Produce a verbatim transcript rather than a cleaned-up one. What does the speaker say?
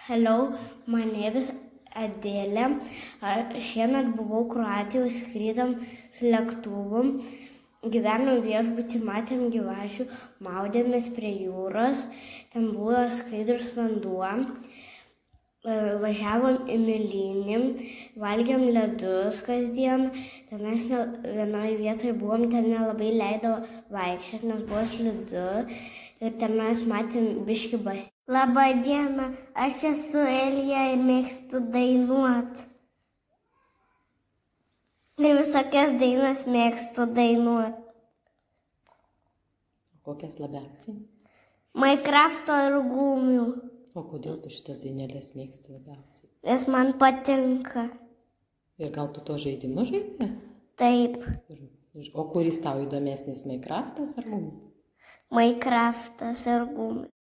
Hello, my name is Adėlė. Šiemet buvau Kroatijoje, skrydom su lėktuvu. Gyvenom viešbuty, matėm gyvačių, maudėmės prie jūros. Ten buvo skaidrus vanduo. Važiavom į Milynį, valgėm ledus kasdien. Tenais vienoje vietoje buvom, ten nelabai leido vaikščioti, nes buvo slidu. Ir tenais matėm biškį baseiną. Labą dieną, aš esu Elija ir mėgstu dainuot. Ir visokias dainas mėgstu dainuot. Kokias labiausiai? Minecraft'o ir Gumių. O kodėl tu šitas dainelės mėgsti labiausiai? Nes man patinka. Ir gal tu to žaidimu žaidi? Taip. O kuris tau įdomesnis, Minecraft'as ar Gumių? Minecraft'as ir Gumių.